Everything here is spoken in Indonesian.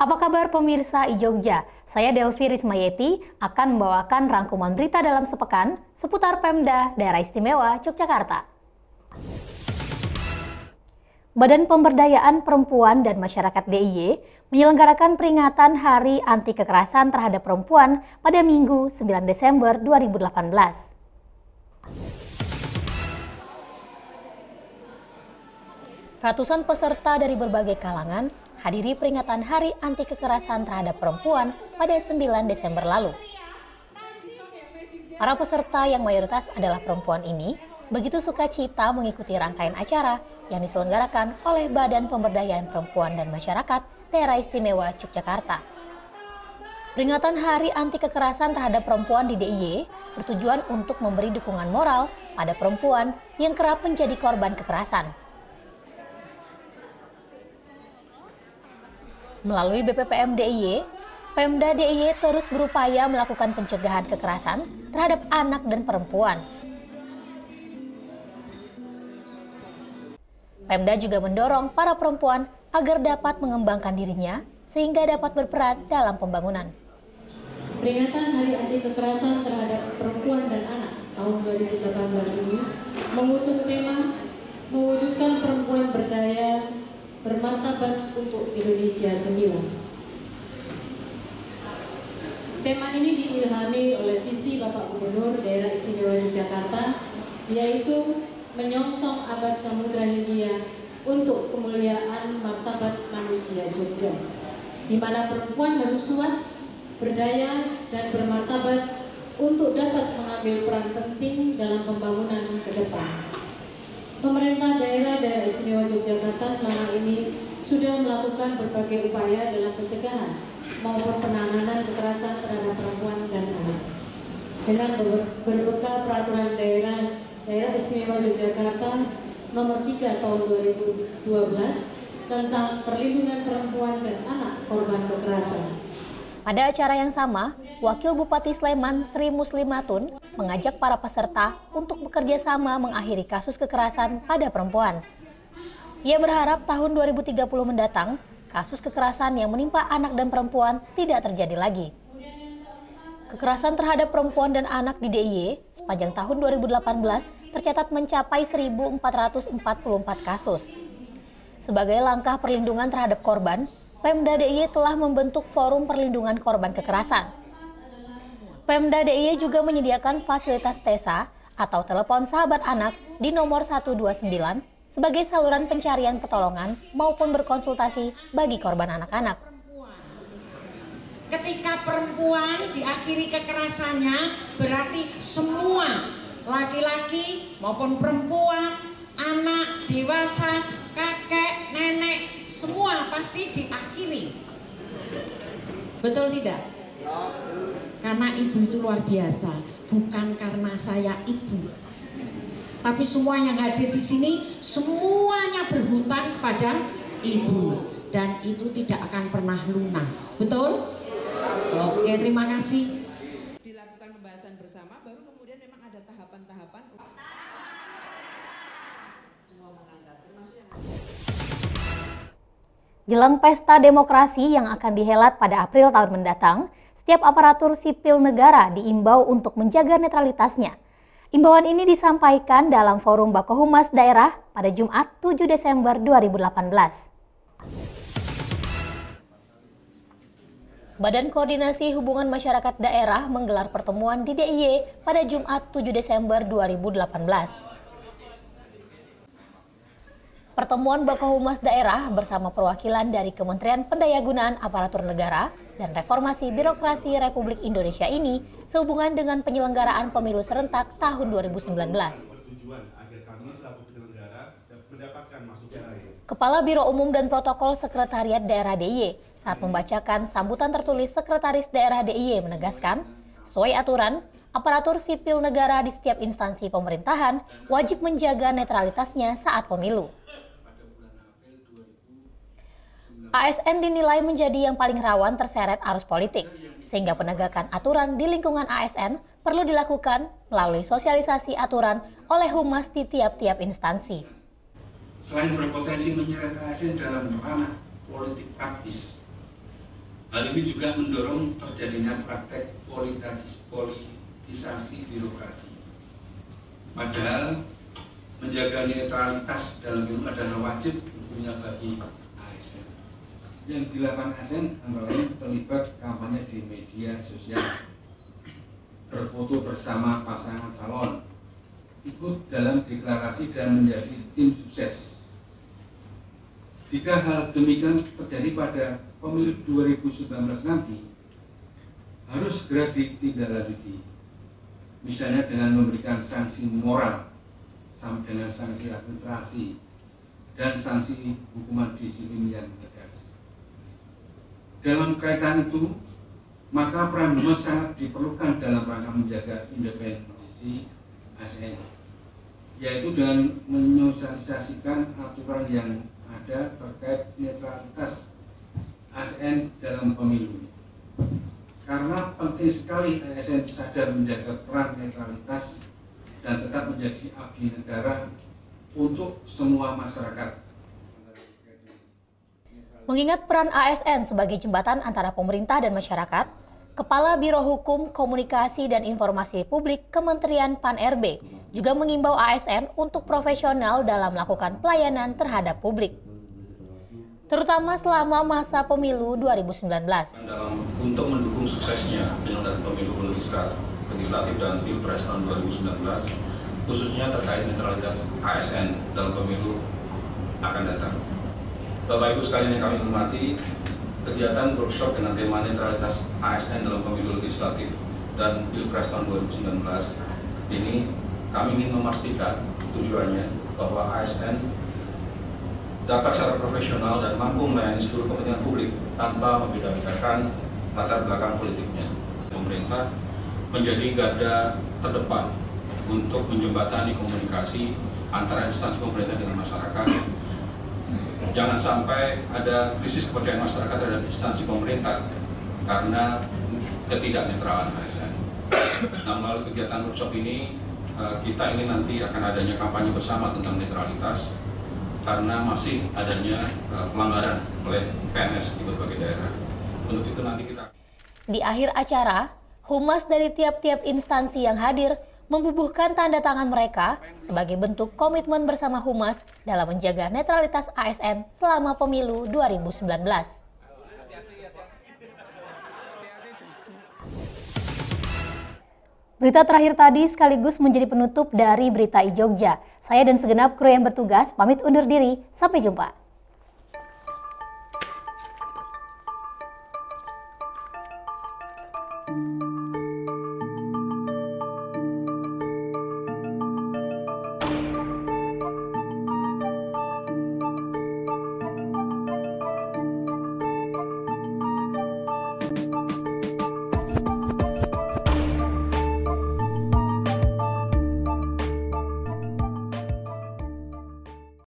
Apa kabar pemirsa iJogja? Saya Delvi Rismayeti akan membawakan rangkuman berita dalam sepekan seputar Pemda Daerah Istimewa Yogyakarta. Badan Pemberdayaan Perempuan dan Masyarakat DIY menyelenggarakan peringatan Hari Anti Kekerasan Terhadap Perempuan pada Minggu 9 Desember 2018. Ratusan peserta dari berbagai kalangan hadiri peringatan Hari Anti Kekerasan Terhadap Perempuan pada 9 Desember lalu. Para peserta yang mayoritas adalah perempuan ini begitu sukacita mengikuti rangkaian acara yang diselenggarakan oleh Badan Pemberdayaan Perempuan dan Masyarakat Daerah Istimewa Yogyakarta. Peringatan Hari Anti Kekerasan Terhadap Perempuan di DIY bertujuan untuk memberi dukungan moral pada perempuan yang kerap menjadi korban kekerasan. Melalui BPPM DIY, Pemda DIY terus berupaya melakukan pencegahan kekerasan terhadap anak dan perempuan. Pemda juga mendorong para perempuan agar dapat mengembangkan dirinya sehingga dapat berperan dalam pembangunan. Peringatan Hari Anti Kekerasan Terhadap Perempuan dan Anak tahun 2018 ini mengusung tema mewujudkan perempuan berdaya bermartabat untuk Indonesia gemilang. Tema ini diilhami oleh visi Bapak Gubernur Daerah Istimewa Yogyakarta, yaitu menyongsong abad Samudra Hindia untuk kemuliaan martabat manusia Jogja, di mana perempuan harus kuat, berdaya, dan bermartabat untuk dapat mengambil peran penting dalam pembangunan ke depan. Pemerintah daerah Istimewa Yogyakarta selama ini sudah melakukan berbagai upaya dalam pencegahan maupun penanganan kekerasan terhadap perempuan dan anak. Dengan berbekal peraturan daerah Istimewa Yogyakarta nomor 3 tahun 2012 tentang perlindungan perempuan dan anak korban kekerasan. Pada acara yang sama, Wakil Bupati Sleman Sri Muslimatun mengajak para peserta untuk bekerja sama mengakhiri kasus kekerasan pada perempuan. Ia berharap tahun 2030 mendatang, kasus kekerasan yang menimpa anak dan perempuan tidak terjadi lagi. Kekerasan terhadap perempuan dan anak di DIY sepanjang tahun 2018 tercatat mencapai 1.444 kasus. Sebagai langkah perlindungan terhadap korban, Pemda DIY telah membentuk Forum Perlindungan Korban Kekerasan. Pemda DIY juga menyediakan fasilitas TESA atau telepon sahabat anak di nomor 129 sebagai saluran pencarian pertolongan maupun berkonsultasi bagi korban anak-anak. Ketika perempuan diakhiri kekerasannya, berarti semua laki-laki maupun perempuan, anak, dewasa, kakek, nenek, semua pasti diakhiri. Betul tidak? Karena ibu itu luar biasa, bukan karena saya ibu. Tapi semua yang hadir di sini, semuanya berhutang kepada ibu. Dan itu tidak akan pernah lunas. Betul? Oke, terima kasih. Dilakukan pembahasan bersama, baru kemudian memang ada tahapan-tahapan. Semua menganggap, termasuk yang... Jelang pesta demokrasi yang akan dihelat pada April tahun mendatang, setiap aparatur sipil negara diimbau untuk menjaga netralitasnya. Imbauan ini disampaikan dalam Forum Bakohumas Daerah pada Jumat 7 Desember 2018. Badan Koordinasi Hubungan Masyarakat Daerah menggelar pertemuan di DIY pada Jumat 7 Desember 2018. Pertemuan Bakohumas Daerah bersama perwakilan dari Kementerian Pendayagunaan Aparatur Negara dan Reformasi Birokrasi Republik Indonesia ini sehubungan dengan penyelenggaraan pemilu serentak tahun 2019. Kepala Biro Umum dan Protokol Sekretariat Daerah DIY saat membacakan sambutan tertulis Sekretaris Daerah DIY menegaskan, sesuai aturan, aparatur sipil negara di setiap instansi pemerintahan wajib menjaga netralitasnya saat pemilu. ASN dinilai menjadi yang paling rawan terseret arus politik, sehingga penegakan aturan di lingkungan ASN perlu dilakukan melalui sosialisasi aturan oleh humas di tiap-tiap instansi. Selain berpotensi menyeret ASN dalam ranah politik praktis, Hal ini juga mendorong terjadinya praktek politisasi birokrasi. Padahal menjaga netralitas dalam pemilu adalah wajib hukumnya bagi ASN. Yang dilakukan ASN antara lain terlibat kampanye di media sosial, berfoto bersama pasangan calon, ikut dalam deklarasi dan menjadi tim sukses. Jika hal demikian terjadi pada pemilu 2019 nanti, harus segera ditindaklanjuti. Misalnya dengan memberikan sanksi moral, sampai dengan sanksi administrasi, dan sanksi hukuman disiplin yang tegas. Dalam kaitan itu, maka peran Humas sangat diperlukan dalam rangka menjaga independensi ASN, yaitu dengan menyosialisasikan aturan yang ada terkait netralitas ASN dalam pemilu. Karena penting sekali ASN sadar menjaga peran netralitas dan tetap menjadi abdi negara untuk semua masyarakat. Mengingat peran ASN sebagai jembatan antara pemerintah dan masyarakat, Kepala Biro Hukum, Komunikasi dan Informasi Publik Kementerian PAN-RB juga mengimbau ASN untuk profesional dalam melakukan pelayanan terhadap publik, terutama selama masa pemilu 2019. Untuk mendukung suksesnya penyelenggaraan pemilu legislatif dan Pilpres tahun 2019, khususnya terkait netralitas ASN dalam pemilu akan datang. Bapak Ibu sekalian yang kami hormati, kegiatan workshop dengan tema netralitas ASN dalam pemilu legislatif dan Pilpres tahun 2019 ini kami ingin memastikan tujuannya bahwa ASN dapat secara profesional dan mampu melayani seluruh kepentingan publik tanpa membedakan latar belakang politiknya. Pemerintah menjadi garda terdepan untuk menjembatani komunikasi antara instansi pemerintah dengan masyarakat. Jangan sampai ada krisis kepercayaan masyarakat terhadap instansi pemerintah karena ketidaknetralan ASN. Nah, melalui kegiatan workshop ini kita ingin nanti akan adanya kampanye bersama tentang netralitas, karena masih adanya pelanggaran oleh PNS di berbagai daerah. Untuk itu nanti kita... Di akhir acara, humas dari tiap-tiap instansi yang hadir membubuhkan tanda tangan mereka sebagai bentuk komitmen bersama humas dalam menjaga netralitas ASN selama pemilu 2019. Berita terakhir tadi sekaligus menjadi penutup dari Berita iJogja. Saya dan segenap kru yang bertugas pamit undur diri. Sampai jumpa.